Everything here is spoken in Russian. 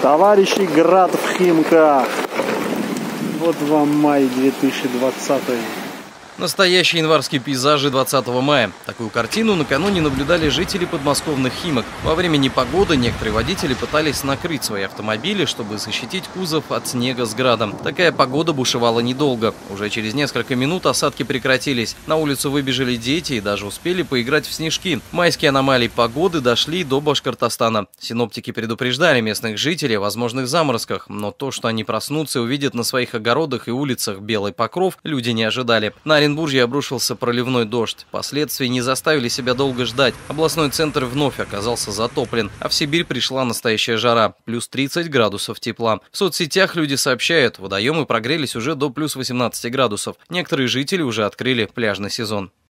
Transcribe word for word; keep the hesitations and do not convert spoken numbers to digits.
Товарищи, град в Химках. Вот вам май две тысячи двадцатый. Настоящие январские пейзажи двадцатого мая. Такую картину накануне наблюдали жители подмосковных Химок. Во время непогоды некоторые водители пытались накрыть свои автомобили, чтобы защитить кузов от снега с градом. Такая погода бушевала недолго. Уже через несколько минут осадки прекратились. На улицу выбежали дети и даже успели поиграть в снежки. Майские аномалии погоды дошли до Башкортостана. Синоптики предупреждали местных жителей о возможных заморозках, но то, что они проснутся и увидят на своих огородах и улицах белый покров, люди не ожидали. На Оренбурге обрушился проливной дождь. Последствия не заставили себя долго ждать. Областной центр вновь оказался затоплен, а в Сибирь пришла настоящая жара – плюс тридцать градусов тепла. В соцсетях люди сообщают, водоемы прогрелись уже до плюс восемнадцати градусов. Некоторые жители уже открыли пляжный сезон.